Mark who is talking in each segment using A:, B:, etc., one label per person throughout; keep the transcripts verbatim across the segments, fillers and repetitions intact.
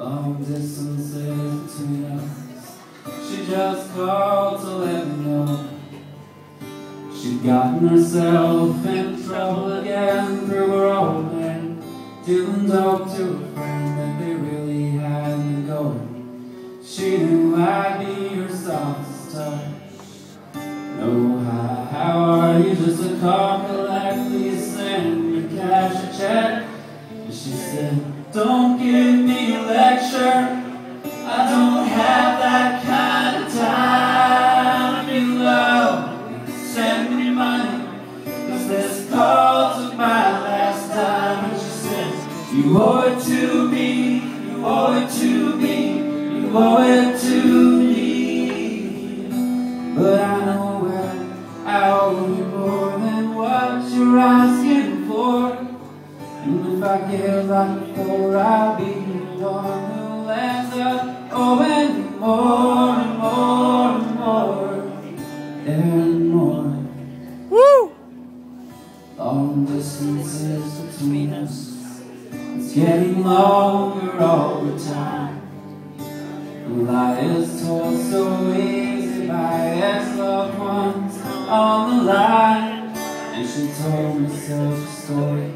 A: Long distances between us. She just called to let me know she'd gotten herself in trouble again through her old man, dealing dope to a friend that they really had me going. She knew I'd be her softest touch. No, hi, how are you? Just a call, collect, please send your cash a check. And she said, don't give me a lecture, I don't have that kind of time. If you love, send me money, cause this call took my last time. And she said, you owe it to me, you owe it to me, you owe it to me. But I know well, I owe you more than what you're asking for. And if I give like before, I'll be the one who ends up owing you more and more and more and more.
B: Woo!
A: Long distances between us, it's getting longer all the time. The lie is told so easy by ex-loved ones on the line. And she told me such a story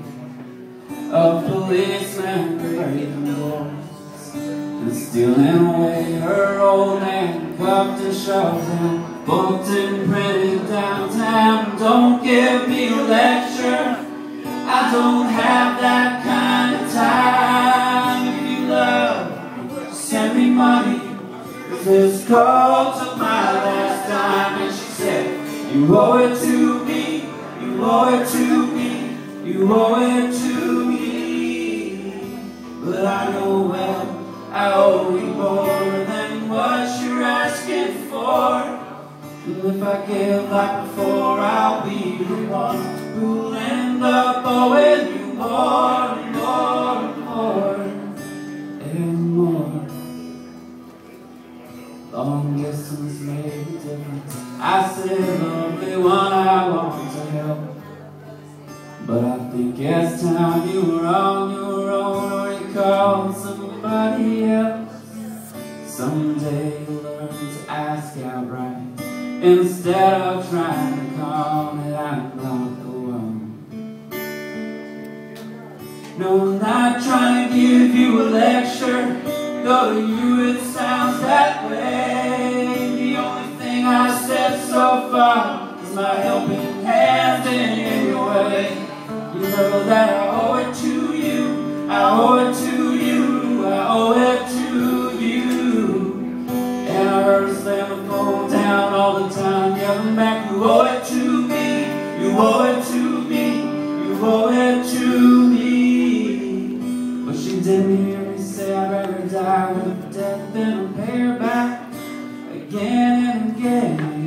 A: of policemen breaking doors and stealing away her old man, cuffed and shoved and booked and printed downtown. Don't give me a lecture, I don't have that kind of time. If you love, send me money, cause this call took my last time. And she said, you owe it to me, you owe it to me, you owe it to me. But I know well, I owe you more than what you're asking for. And if I give like before, I'll be the one who'll end up owing you more and more and more and more. Long distance made a difference. I said, lovely one, I want to help, but I think it's time you were on your own, or you called somebody else. Someday you'll learn to ask outright instead of trying to calm it. I'm not the one. No, I'm not trying to give you a lecture. Though to you it sounds that way. The only thing I said so far is my helping hand in your way. You know that I owe it to you, I owe it to you, I owe it to you. And I heard her slam the phone down all the time, yelling back, you owe it to me, you owe it to me, you owe it to me. But she didn't hear me say I'd rather die with death than pay her back again and again.